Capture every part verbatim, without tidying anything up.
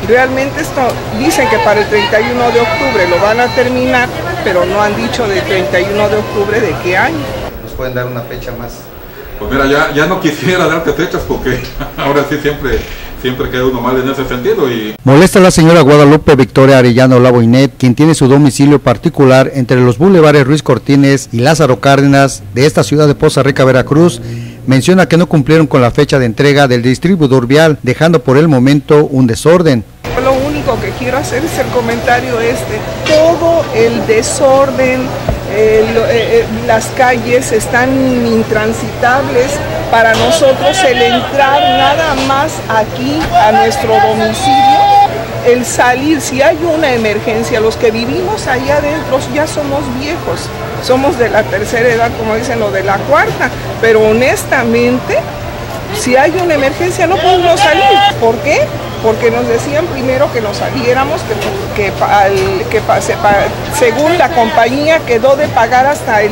Realmente esto dicen que para el treinta y uno de octubre lo van a terminar, pero no han dicho del treinta y uno de octubre de qué año. ¿Nos pueden dar una fecha más? Pues mira, ya, ya no quisiera darte fechas porque ahora sí siempre, siempre queda uno mal en ese sentido. Y... Molesta a la señora Guadalupe Victoria Arellano Lavoinet, quien tiene su domicilio particular entre los bulevares Ruiz Cortines y Lázaro Cárdenas de esta ciudad de Poza Rica, Veracruz. Menciona que no cumplieron con la fecha de entrega del distribuidor vial, dejando por el momento un desorden. Lo único que quiero hacer es el comentario este, todo el desorden, eh, lo, eh, las calles están intransitables para nosotros, el entrar nada más aquí a nuestro domicilio, el salir, si hay una emergencia, los que vivimos allá adentro ya somos viejos, somos de la tercera edad, como dicen, o de la cuarta, pero honestamente, si hay una emergencia no podemos salir. ¿Por qué? Porque nos decían primero que nos saliéramos, que, que, que pase, según la compañía quedó de pagar hasta el,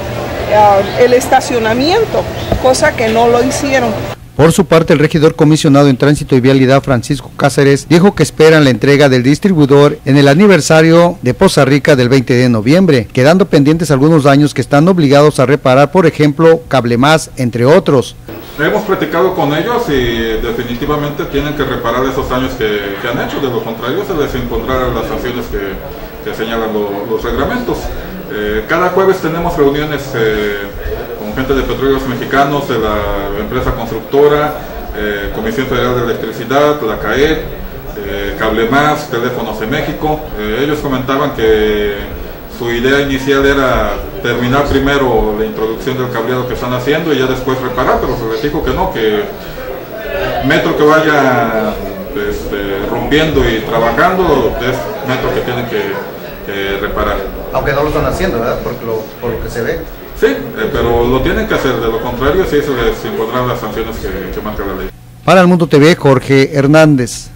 uh, el estacionamiento, cosa que no lo hicieron. Por su parte, el regidor comisionado en Tránsito y Vialidad, Francisco Cáceres, dijo que esperan la entrega del distribuidor en el aniversario de Poza Rica del veinte de noviembre, quedando pendientes algunos daños que están obligados a reparar, por ejemplo, Cablemás, entre otros. Hemos platicado con ellos y definitivamente tienen que reparar esos daños que, que han hecho, de lo contrario se les impondrán las sanciones que, que señalan lo, los reglamentos. Eh, cada jueves tenemos reuniones eh, con gente de Petróleos Mexicanos, de la empresa constructora, eh, Comisión Federal de Electricidad, la CAED, eh, Cablemás, Teléfonos de México. Eh, ellos comentaban que su idea inicial era terminar primero la introducción del cableado que están haciendo y ya después reparar, pero se les dijo que no, que metro que vaya este, rompiendo y trabajando es metro que tienen que, que reparar. Aunque no lo están haciendo, ¿verdad? Por lo, por lo que se ve. Sí, eh, pero lo tienen que hacer, de lo contrario sí se les impondrán las sanciones que, que marca la ley. Para El Mundo T V, Jorge Hernández.